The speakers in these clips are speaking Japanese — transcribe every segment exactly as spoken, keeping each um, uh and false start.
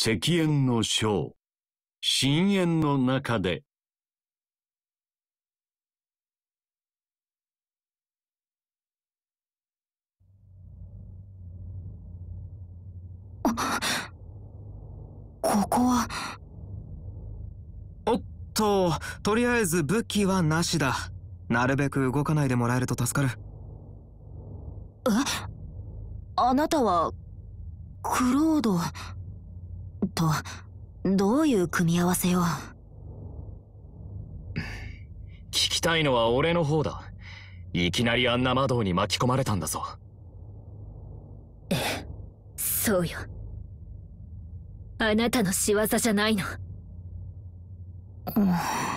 石煙の章、深淵の中で。 ここは。 おっと、とりあえず武器はなしだ。なるべく動かないでもらえると助かる。 え？あなたはクロードとどういう組み合わせよ。 聞きたいのは俺の方だ。いきなりあんな魔道に巻き込まれたんだぞ。 ええ、そうよ。あなたの仕業じゃないの。 うん、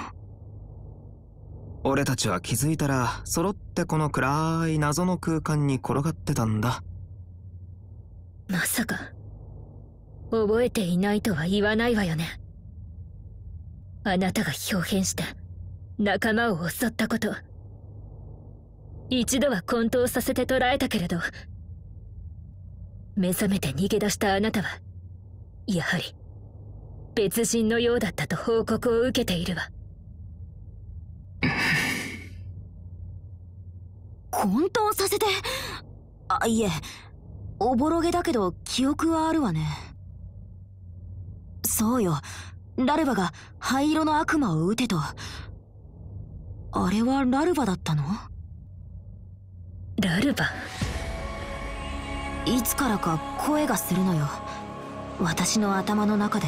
俺たちは気づいたら揃ってこの暗い謎の空間に転がってたんだ。 まさか覚えていないとは言わないわよね。あなたが表変して仲間を襲ったこと、一度は混沌させて捕らえたけれど、目覚めて逃げ出したあなたはやはり別人のようだったと報告を受けているわ。 混沌させて。あ、いえ、おぼろげだけど記憶はあるわね。そうよ、ラルバが灰色の悪魔を撃てと。あれはラルバだったの？ ラルバ？ いつからか声がするのよ、私の頭の中で。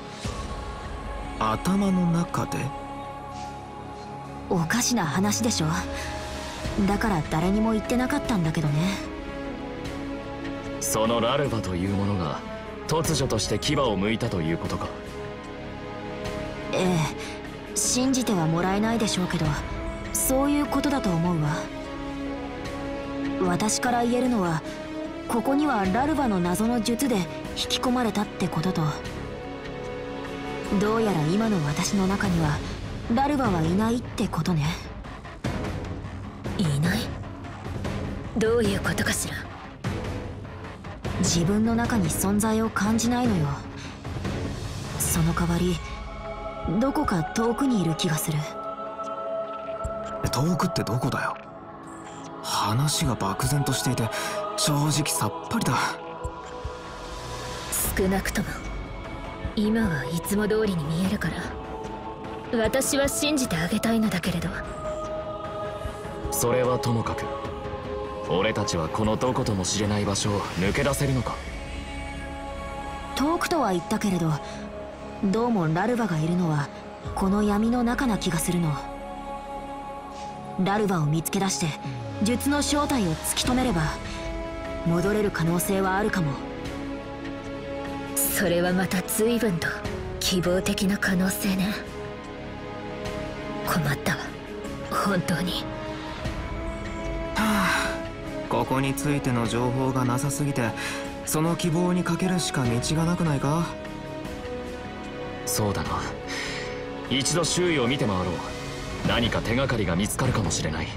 頭の中で？ おかしな話でしょ。だから誰にも言ってなかったんだけどね。 そのラルバというものが突如として牙を剥いたということか。 ええ、信じてはもらえないでしょうけど、そういうことだと思うわ。私から言えるのは、ここにはラルバの謎の術で引き込まれたってことと、どうやら今の私の中にはラルバはいないってことね。 いない？どういうことかしら。 自分の中に存在を感じないのよ。その代わりどこか遠くにいる気がする。 遠くってどこだよ。話が漠然としていて正直さっぱりだ。 少なくとも今はいつも通りに見えるから、私は信じてあげたいのだけれど。 それはともかく、俺たちはこのどことも知れない場所を抜け出せるのか。 遠くとは言ったけれど、どうもラルバがいるのはこの闇の中な気がするの。ラルバを見つけ出して術の正体を突き止めれば戻れる可能性はあるかも。 それはまた随分と希望的な可能性ね。困ったわ、本当に。 はあ、ここについての情報がなさすぎて、その希望にかけるしか道がなくないか。 そうだな、一度周囲を見て回ろう。何か手がかりが見つかるかもしれない。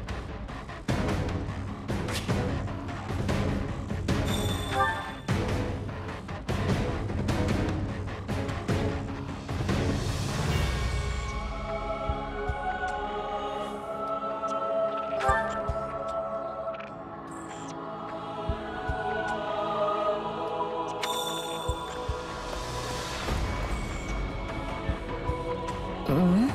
うん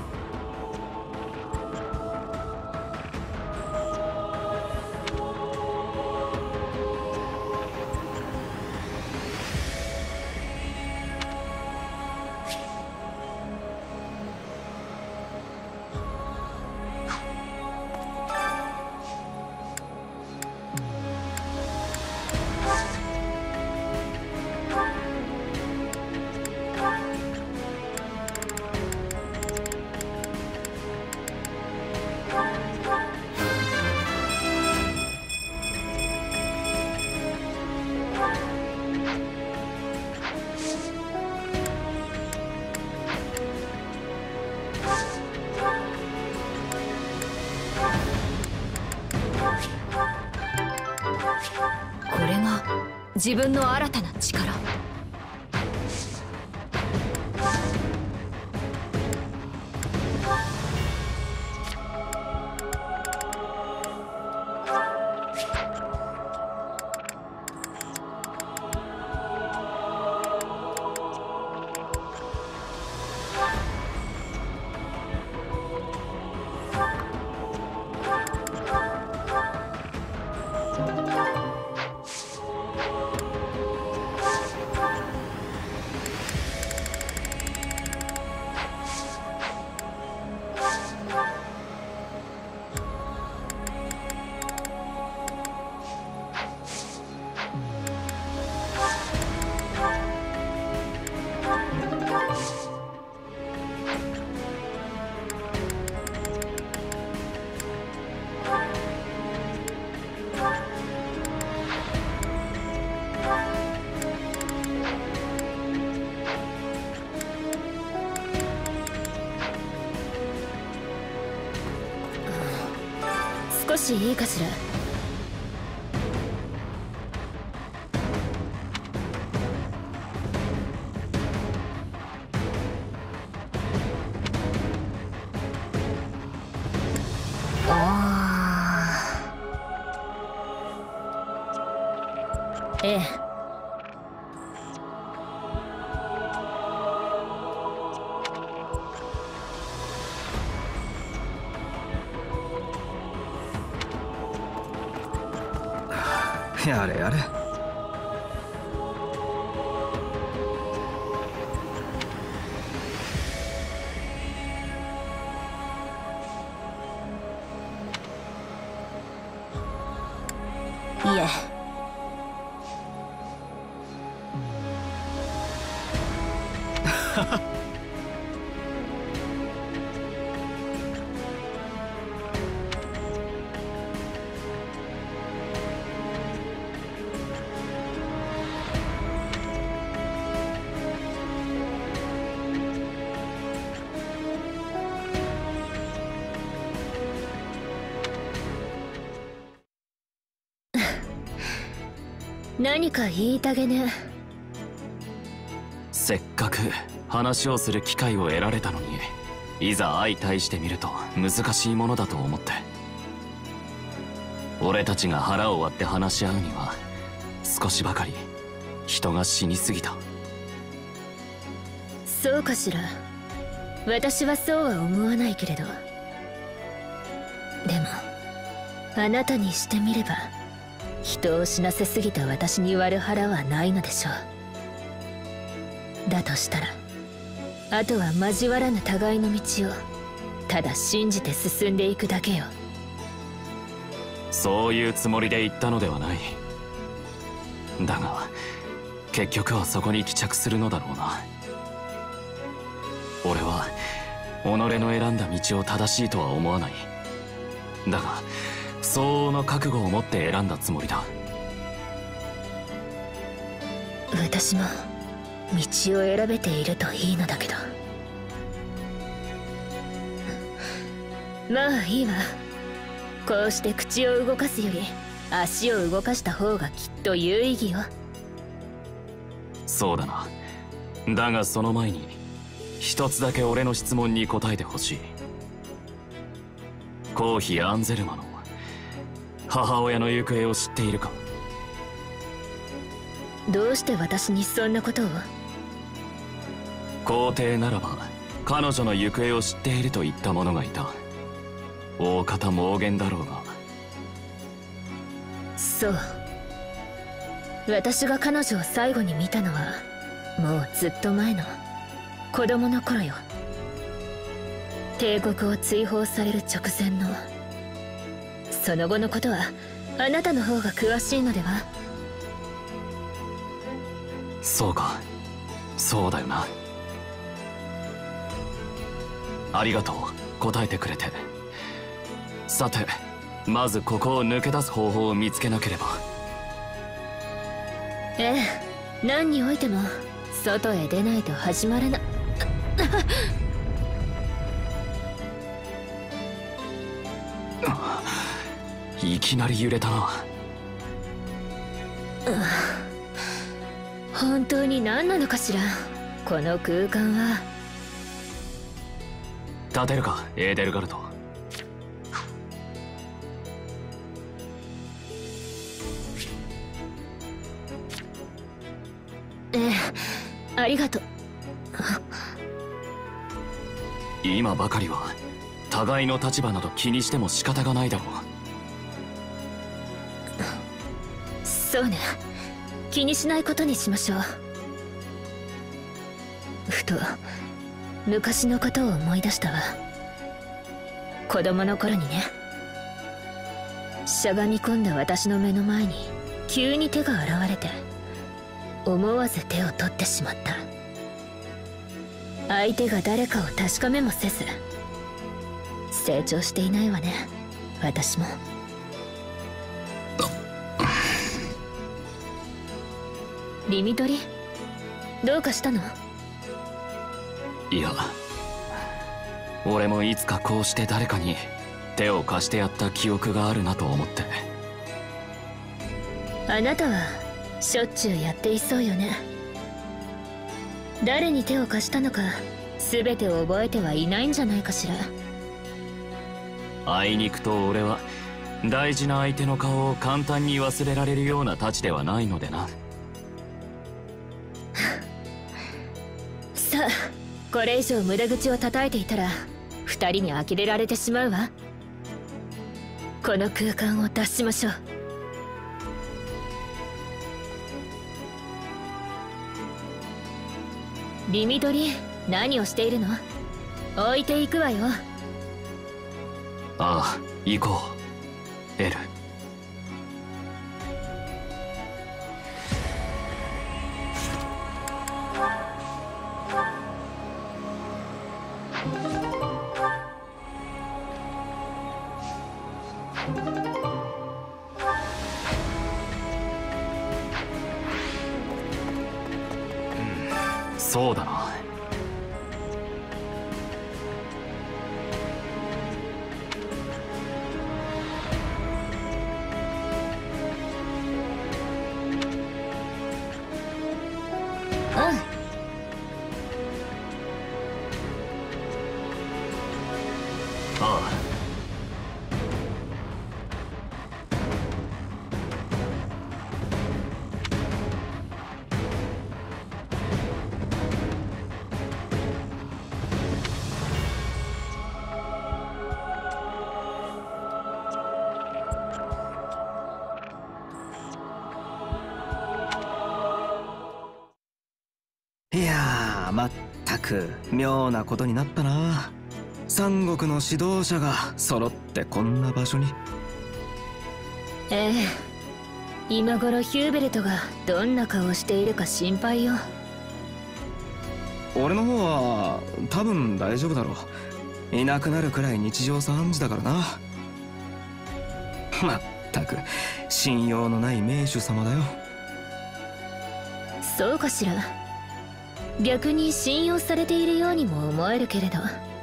これが自分の新たな力。 少しいいかしら。ええ。 やれやれ。 いえ。 何か言いたげね。 せっかく話をする機会を得られたのに、いざ相対してみると難しいものだと思って。俺たちが腹を割って話し合うには少しばかり人が死にすぎた。 そうかしら。私はそうは思わないけれど。でもあなたにしてみれば、人を死なせすぎた私に割る腹はないのでしょう。だとしたら、あとは交わらぬ互いの道をただ信じて進んでいくだけよ。 そういうつもりで言ったのではない。だが結局はそこに帰着するのだろうな。俺は己の選んだ道を正しいとは思わない。だが相応の覚悟を持って選んだつもりだ。 私も道を選べているといいのだけど。まあいいわ。こうして口を動かすより足を動かした方がきっと有意義よ。 そうだな。だがその前に一つだけ俺の質問に答えてほしい。コーヒー・アンゼルマの母親の行方を知っているか？ どうして私にそんなことを？ 皇帝ならば彼女の行方を知っていると言った者がいた。大方妄言だろうが。 そう。私が彼女を最後に見たのはもうずっと前の子供の頃よ。帝国を追放される直前の。その後のことはあなたの方が詳しいのでは？ そうか。そうだよな。ありがとう、答えてくれて。さて、まずここを抜け出す方法を見つけなければ。 ええ、何においても外へ出ないと始まらな。 いきなり揺れたな。 本当に何なのかしら、この空間は。 立てるか、エーデルガルト。 ええ、ありがとう。 今ばかりは互いの立場など気にしても仕方がないだろう。 そうね、気にしないことにしましょう。ふと昔のことを思い出したわ。子供の頃にね。しゃがみ込んだ私の目の前に急に手が現れて、思わず手を取ってしまった。相手が誰かを確かめもせず。成長していないわね、私も。リミトリ、どうかしたの？ いや、俺もいつかこうして誰かに手を貸してやった記憶があるなと思って。 あなたはしょっちゅうやっていそうよね。誰に手を貸したのか全てを覚えてはいないんじゃないかしら。 あいにくと俺は大事な相手の顔を簡単に忘れられるような太刀ではないのでな。 さあ、これ以上無駄口を叩いていたら二人に呆れられてしまうわ。この空間を脱しましょう。リミドリ、何をしているの？置いていくわよ。 ああ、行こう、エル。そうだな。 いやー、まったく妙なことになったな。三国の指導者が揃ってこんな場所に。 ええ、今頃ヒューベルトがどんな顔をしているか心配よ。 俺の方は多分大丈夫だろう。いなくなるくらい日常茶飯事だからな。まったく信用のない名手様だよ。 そうかしら。逆に信用されているようにも思えるけれど。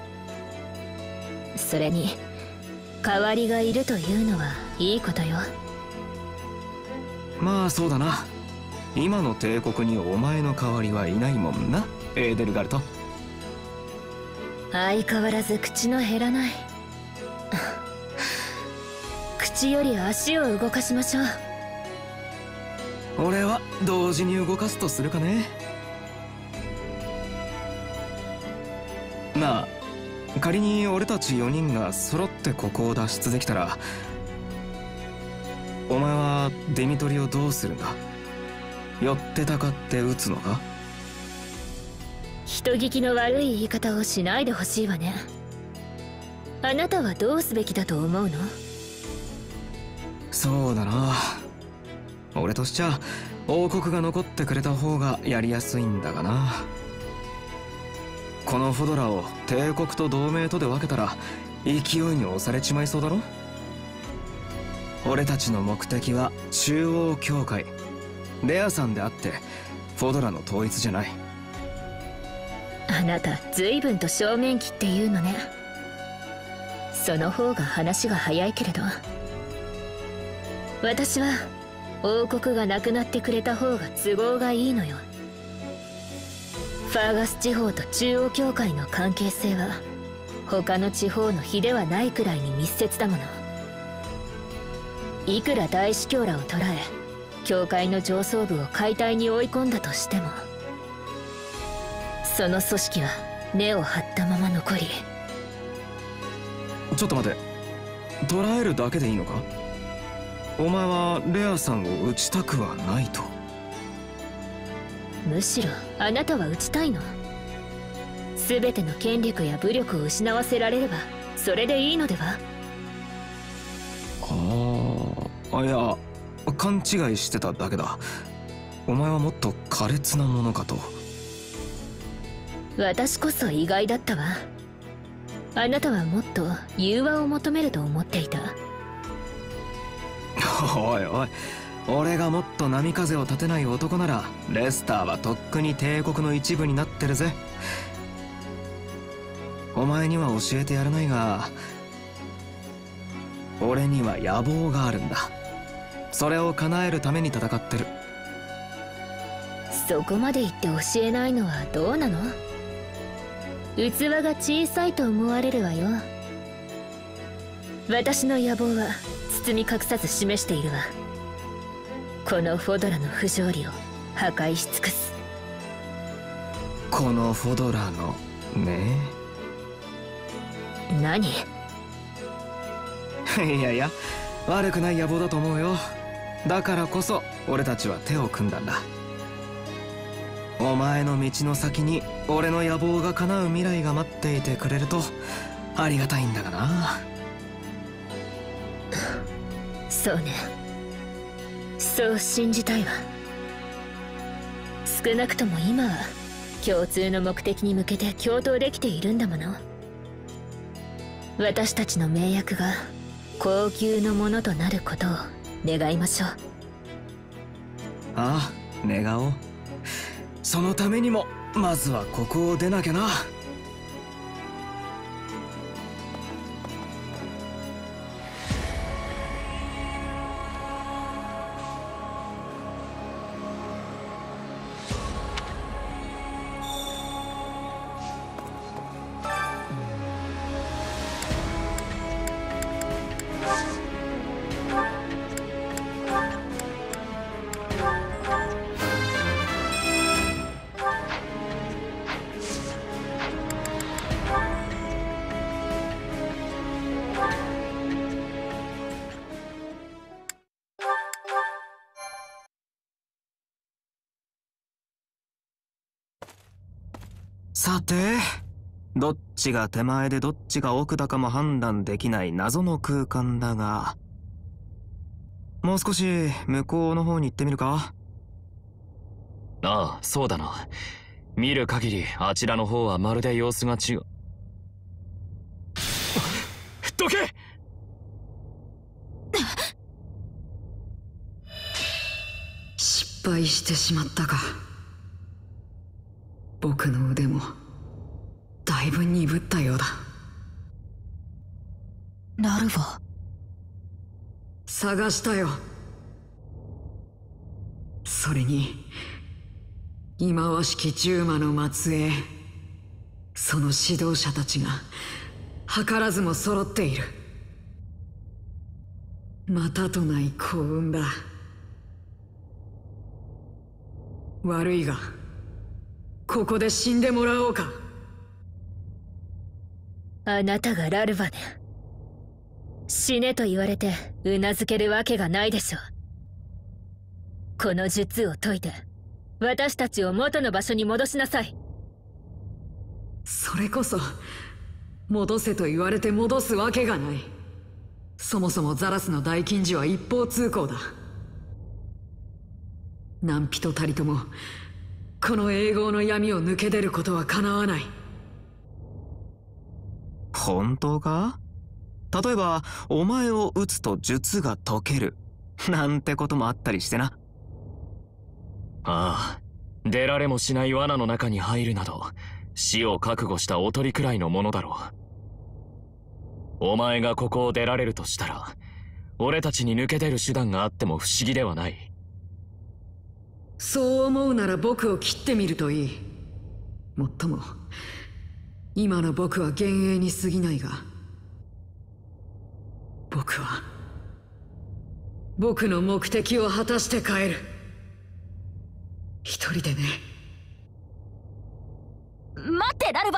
それに代わりがいるというのはいいことよ。 まあそうだな。今の帝国にお前の代わりはいないもんな、エーデルガルト。 相変わらず口の減らない。口より足を動かしましょう。 俺は同時に動かすとするかね。なあ、仮に俺たちよにんが揃ってここを脱出できたら、お前はデミトリをどうするんだ？寄ってたかって撃つのか？ 人聞きの悪い言い方をしないでほしいわね。あなたはどうすべきだと思うの？ そうだな。俺としちゃ王国が残ってくれた方がやりやすいんだがな。このフォドラを帝国と同盟とで分けたら勢いに押されちまいそうだろ。俺たちの目的は中央教会レアさんであってフォドラの統一じゃない。 あなた随分と正面切って言うのね。その方が話が早いけれど、私は王国がなくなってくれた方が都合がいいのよ。ファーガス地方と中央教会の関係性は他の地方の比ではないくらいに密接だもの。いくら大司教らを捕らえ教会の上層部を解体に追い込んだとしても、その組織は根を張ったまま残り。 ちょっと待て、捕らえるだけでいいのか？お前はレアさんを撃ちたくはないと？ むしろあなたは撃ちたいの。全ての権力や武力を失わせられればそれでいいのでは？ ああ、いや勘違いしてただけだ。お前はもっと苛烈なものかと。 私こそ意外だったわ。あなたはもっと融和を求めると思っていた。 おいおい、俺がもっと波風を立てない男ならレスターはとっくに帝国の一部になってるぜ。お前には教えてやらないが、 俺には野望があるんだ。それを叶えるために戦ってる。 そこまで言って教えないのはどうなの？器が小さいと思われるわよ。私の野望は包み隠さず示しているわ。このフォドラの不条理を破壊し尽くす。 このフォドラのね。 何？ いやいや、悪くない野望だと思うよ。だからこそ俺たちは手を組んだんだ。お前の道の先に俺の野望が叶う未来が待っていてくれるとありがたいんだがな。 そうね、そう信じたいわ。少なくとも今は共通の目的に向けて共闘できているんだもの。私たちの盟約が高級のものとなることを願いましょう。 ああ、願おう。そのためにもまずはここを出なきゃな。さて、どっちが手前でどっちが奥だかも判断できない謎の空間だが、もう少し向こうの方に行ってみるか？ ああ、そうだな。見る限りあちらの方はまるで様子が違う。どけ！ 失敗してしまったか。僕の腕もだいぶ鈍ったようだ。 ラルバ。 探したよ。それに忌まわしき十魔の末裔、その指導者たちが図らずも揃っている。またとない幸運だ。悪いがここで死んでもらおうか。 あなたがラルバね。死ねと言われてうなずけるわけがないでしょう。この術を解いて私たちを元の場所に戻しなさい。 それこそ戻せと言われて戻すわけがない。そもそもザラスの大金字は一方通行だ。何人たりともこの永劫の闇を抜け出ることは叶わない。 本当か？例えばお前を撃つと術が解けるなんてこともあったりしてな。 ああ、出られもしない罠の中に入るなど死を覚悟したおとりくらいのものだろう。お前がここを出られるとしたら俺たちに抜け出る手段があっても不思議ではない。 そう思うなら僕を切ってみるといい。もっとも今の僕は幻影に過ぎないが、僕は僕の目的を果たして帰る。一人でね。 待ってラルバ。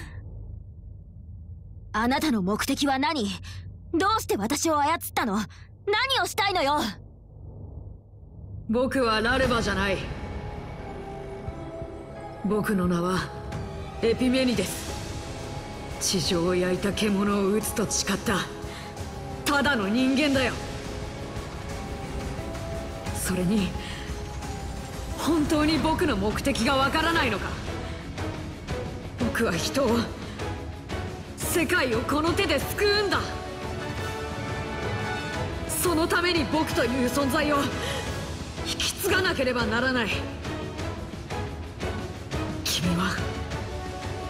あなたの目的は何？どうして私を操ったの？何をしたいのよ。 僕はラルバじゃない。僕の名はエピメニデス。地上を焼いた獣を撃つと誓ったただの人間だよ。それに本当に僕の目的がわからないのか。僕は人を、世界をこの手で救うんだ。そのために僕という存在を引き継がなければならない。君は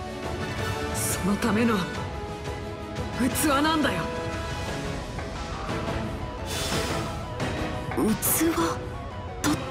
そのための器なんだよ。 器だって。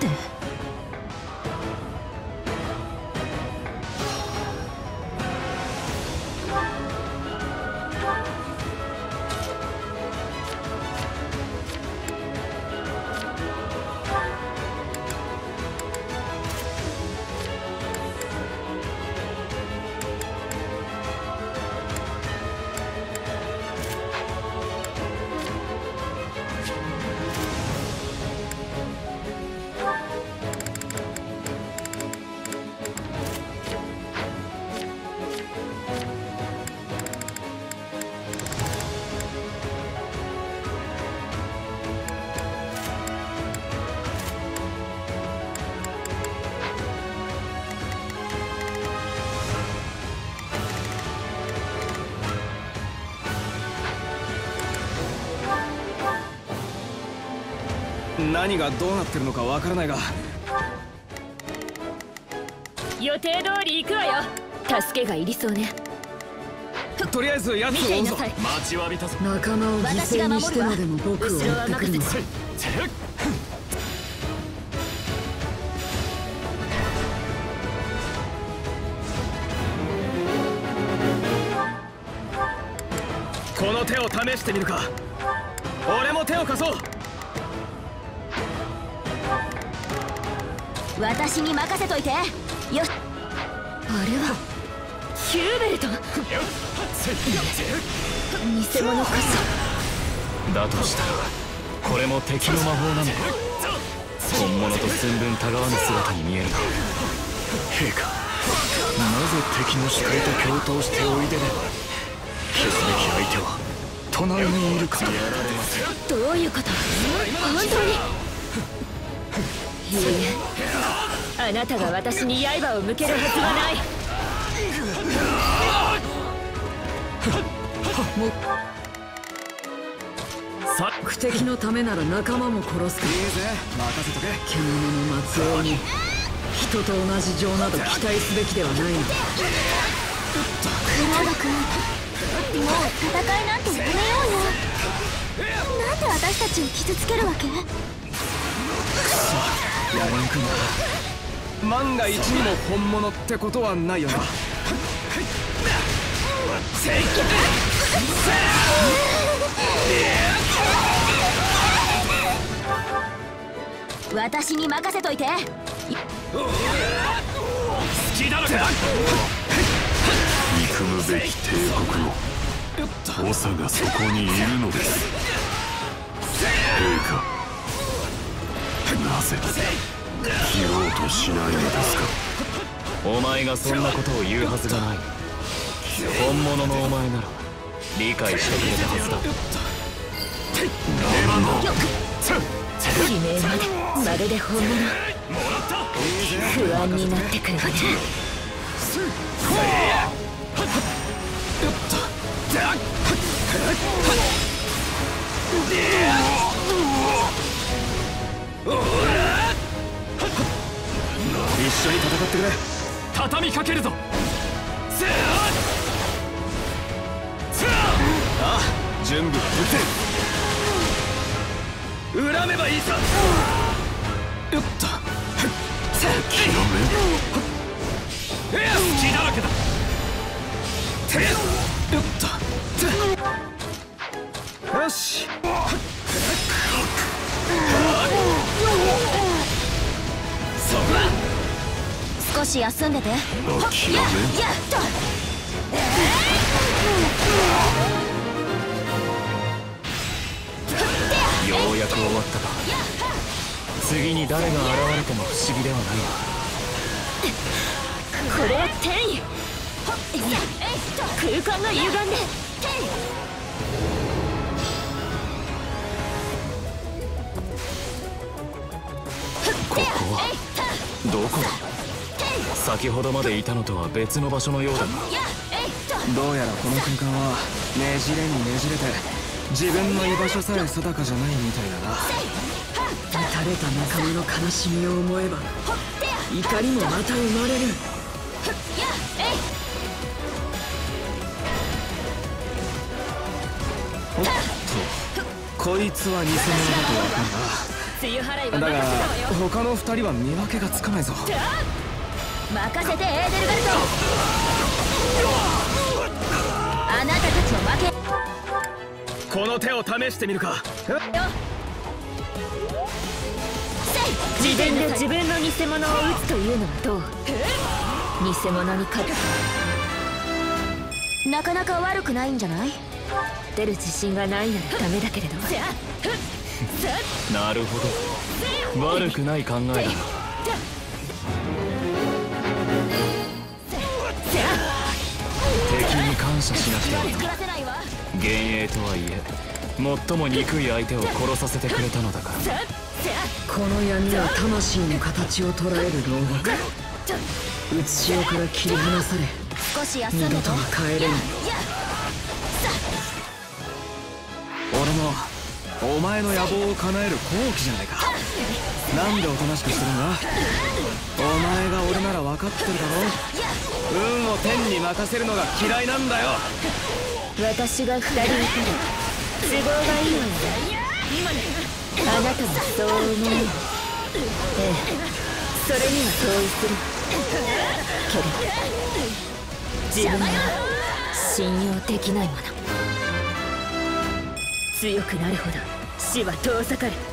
何がどうなってるのかわからないが、 予定通り行くわよ。助けがいりそうね。 とりあえず奴見を追うぞ。 ていなさい。 待ちわびたぞ。 仲間を犠牲にしてまでも僕を追ってくるのか。 この手を試してみるか。俺も手を貸そう。 私に任せといて。よし。 あれはヒューベルト。偽物か。 だとしたらこれも敵の魔法なのか。本物と寸分たがわぬ姿に見えるな。 陛下、なぜ敵の使いと共闘しておいでで消すべき相手は隣にいるかと。 どういうこと？本当に？いいえ、あなたが私に刃を向けるはずはない。 目的のためなら仲間も殺すか。 いいぜ、任せとけ。 獣の末裔に人と同じ情など期待すべきではないのだ。 クラウド君、もう戦いなんてやめようよ。なんで私たちを傷つけるわけ？ やれんくんだ。万が一にも本物ってことはないよな。 私に任せといて。 好きだらけだ。憎むべき帝国を長がそこにいるのです。陛下、なぜ切ろうとしないのですか。 お前がそんなことを言うはずがない。本物のお前なら理解してくれたはずだ。 悲鳴までまるで本物。不安になってくるわね。 一緒に戦ってくれ。 畳みかけるぞ。 ああ、準備はできてる。恨めばいいさ。よっと。 気の目好きだらけだ。よっと。よし。そこだ。 少し休んでて。 諦めやっと。 ようやく終わったか。次に誰が現れても不思議ではないわ。 これは転移。空間が歪んで。 ここはどこだ。先ほどまでいたのとは別の場所のようだが。 どうやらこの空間はねじれにねじれて自分の居場所さえ定かじゃないみたいだな。 撃たれた仲間の悲しみを思えば怒りもまた生まれる。 おっと、こいつは偽物だとわかるな。 梅雨払いはだが任せたわよ。 他の二人は見分けがつかないぞ。 任せてエーデルガルト。あなたたちの負け。 この手を試してみるか。 自分で自分の偽物を撃つというのはどう？偽物に勝つ。 なかなか悪くないんじゃない？ 出る自信がないならダメだけれど。 なるほど、悪くない考えだな。敵に感謝しなくてはな。幻影とはいえ最も憎い相手を殺させてくれたのだから。 この闇は魂の形を捉える牢獄。うつしおから切り離され、 少し休んでと。 二度とは帰れない。 俺もお前の野望を叶える好機じゃないか。なんでおとなしくしてるんだ。お前が俺なら分かってるだろ。運を天に任せるのが嫌いなんだよ。 私が二人いたら都合がいいわよ。あなたもそう思う。ええ、それには同意するけど、自分は信用できないもの。強くなるほど死は遠ざかる。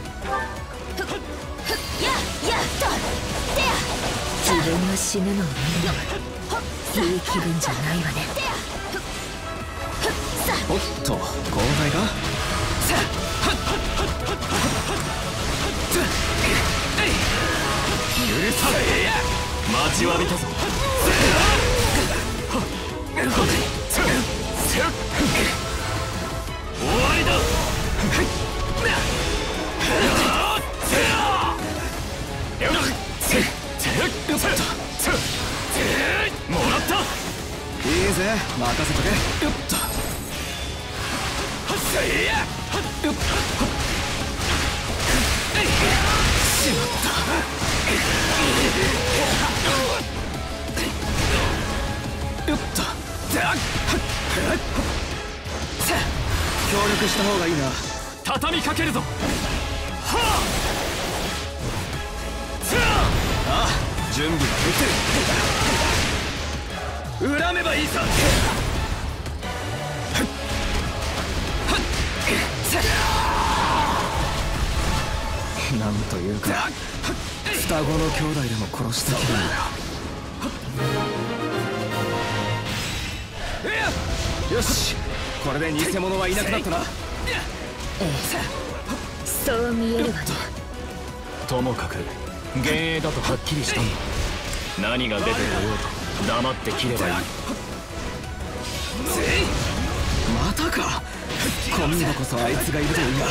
自分が死ぬのを見るのはいい気分じゃないわね。 おっと、交代か。 許され。待ちわびたぞ。終わりだ。もらった。 いいぜ、任せとけ。よっと。しまった。よっと。協力した方がいいな。 畳みかけるぞ。はああ、準備ができてる。恨めばいいさ。なんというか、双子の兄弟でも殺した気分だよ。よし、これで偽物はいなくなったな。 ええ、そう見えるわね。 ともかく幻影だとはっきりしたんだ。何が出てこようと黙って切ればいい。 またか。今度こそあいつがいるといいが。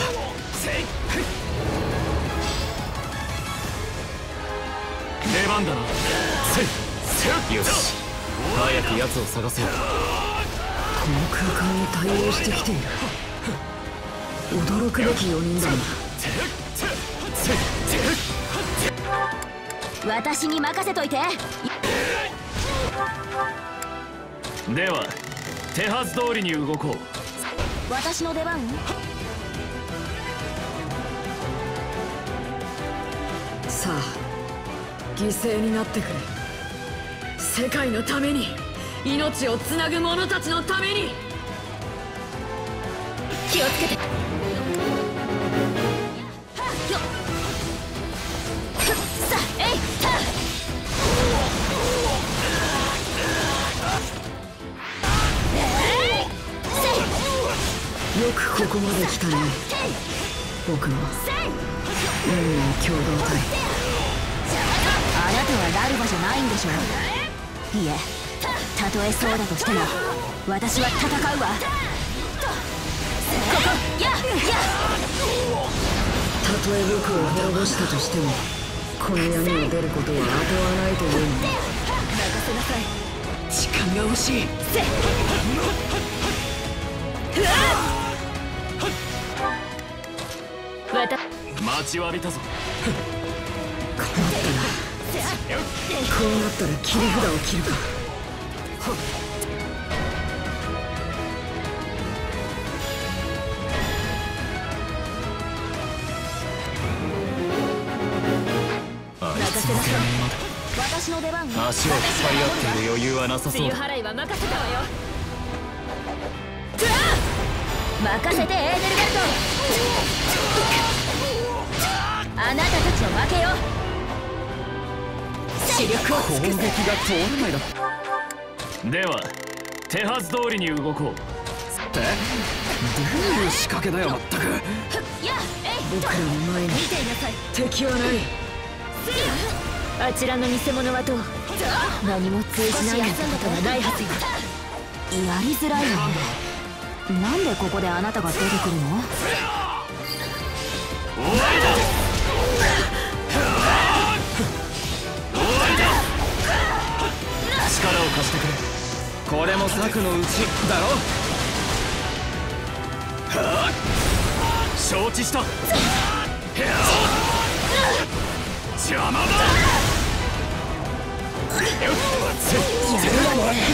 出番だな。よし、早く奴を探そう。 この空間に対応してきている。驚くべきよにんだな。 私に任せといて。 では手はず通りに動こう。 私の出番？ さあ、犠牲になってくれ。世界のために、命をつなぐ者たちのために。 気をつけて。 よくここまで来たね、僕の運命共同体。 あなたはラルバじゃないんでしょう。いえ、たとえそうだとしても私は戦うわ。 たとえ僕を滅ぼしたとしても、この闇を出ることは後はないというのに。 任せなさい。 時間が欲しい。 わた待ちわびたぞ。 こうなったら切り札を切るか。 私の出番。 足を引っ張り合っている余裕はなさそう梅だ。 雨払いは任せたわよ。任せてエーデルガルト。あなたたちの負けよ。視力を攻撃が尽くせ。 通らないだでは手はず通りに動こう。 ってどういう仕掛けだよまったく。 やえい僕らの前に見ていなさい。 敵はない。 あちらの偽物はどう。何も通じないなんてことはないはずよ。 やりづらいよね。なんでここであなたが出てくるの？ 力を貸してくれ。 これも策のうちだろ。 承知した。邪魔だ。 やるわね。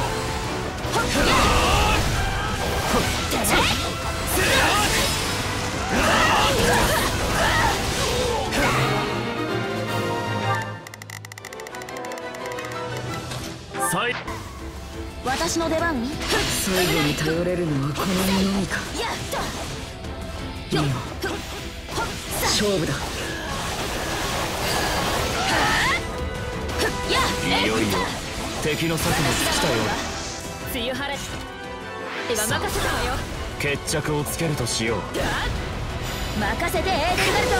最私の出番。 最後に頼れるのはこの身のみか。いいよ、勝負だ。 いよいよ敵の策も尽きたようだ。 梅雨払い今任せたわよ。 決着をつけるとしよう。 任せてエーデルガルト。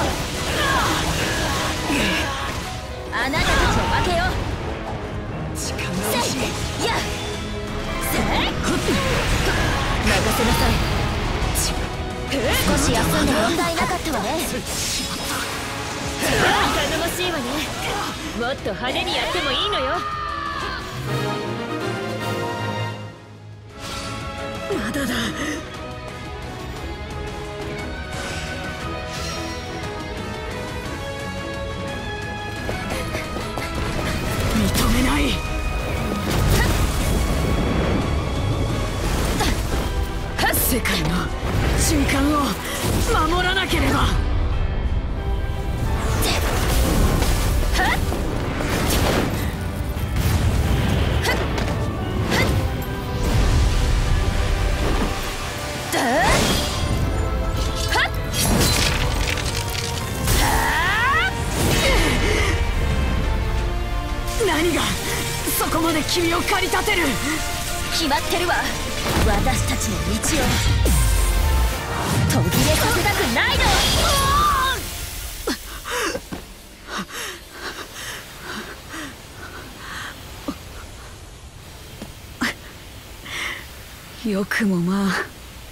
あなたたちの負けよ。 時間が惜しい。 やっせい任せなさい。 少し休んで問題なかったわね。 頼もしいわね。もっと派手にやってもいいのよ。 まだだ。認めない。世界の瞬間を守らなければ。何がそこまで君を駆り立てる。 決まってるわ。私たちの道を途切れさせたくないの。 よくもまあ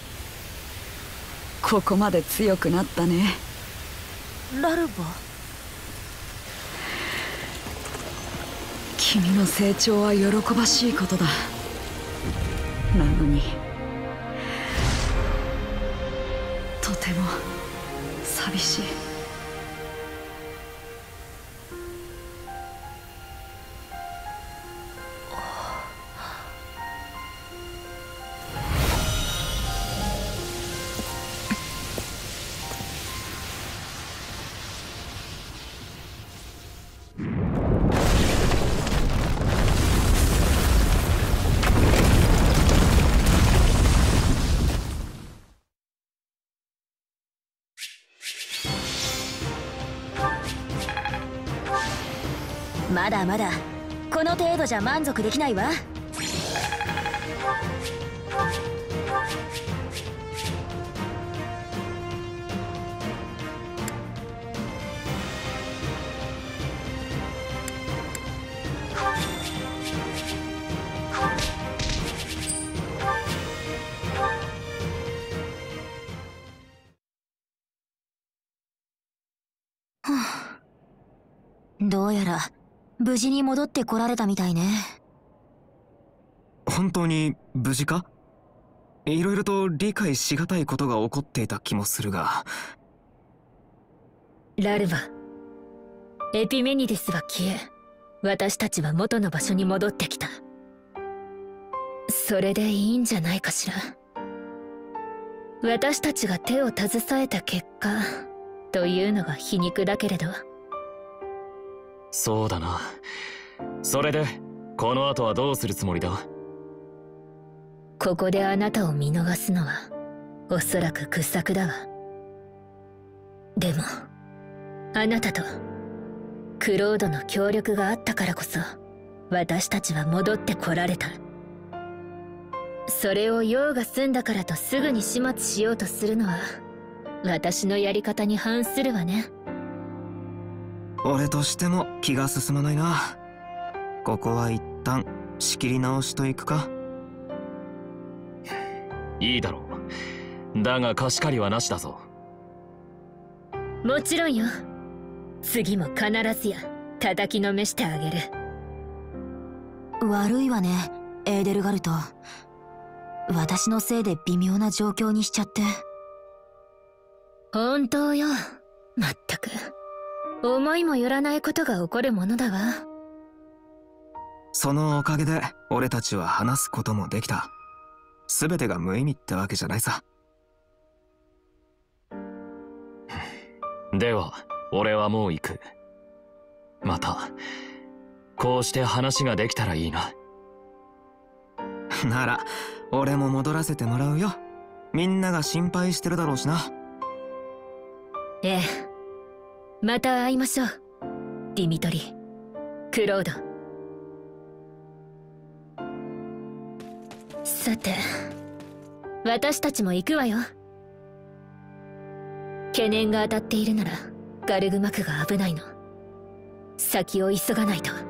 ここまで強くなったね。 ラルバ。 君の成長は喜ばしいことだ。なのにとても寂しい。 まだまだこの程度じゃ満足できないわ。どうやら無事に戻ってこられたみたいね。 本当に無事か？いろいろと理解しがたいことが起こっていた気もするが。 ラルバ、エピメニデスは消え、私たちは元の場所に戻ってきた。それでいいんじゃないかしら。私たちが手を携えた結果というのが皮肉だけれど。 そうだな。 それでこの後はどうするつもりだ？ ここであなたを見逃すのはおそらく掘削だわ。でもあなたとクロードの協力があったからこそ私たちは戻ってこられた。それを用が済んだからとすぐに始末しようとするのは私のやり方に反するわね。 俺としても気が進まないな。ここは一旦仕切り直しといくか。 いいだろう。だが貸し借りはなしだぞ。 もちろんよ。次も必ずや叩きのめしてあげる。 悪いわね、エーデルガルト。私のせいで微妙な状況にしちゃって。 本当よ。まったく思いもよらないことが起こるものだわ。 そのおかげで俺たちは話すこともできた。全てが無意味ってわけじゃないさ。 では俺はもう行く。またこうして話ができたらいいな。 なら俺も戻らせてもらうよ。みんなが心配してるだろうしな。 ええ、また会いましょう。ディミトリ、クロード。さて私たちも行くわよ。懸念が当たっているならガルグマクが危ないの。先を急がないと。